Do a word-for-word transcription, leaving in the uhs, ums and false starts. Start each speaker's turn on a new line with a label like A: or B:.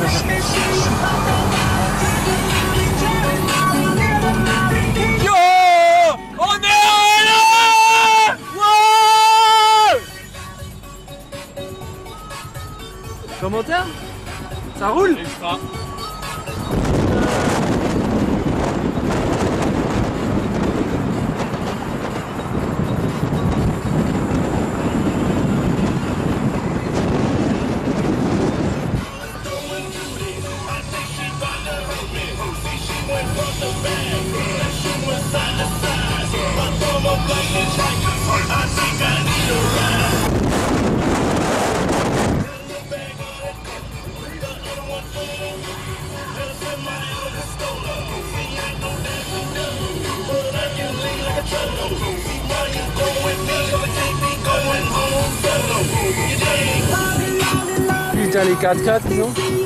A: Yo, on est là. Wow. Commentaire? Ça roule? Extra.
B: Putain les quatre quatre non?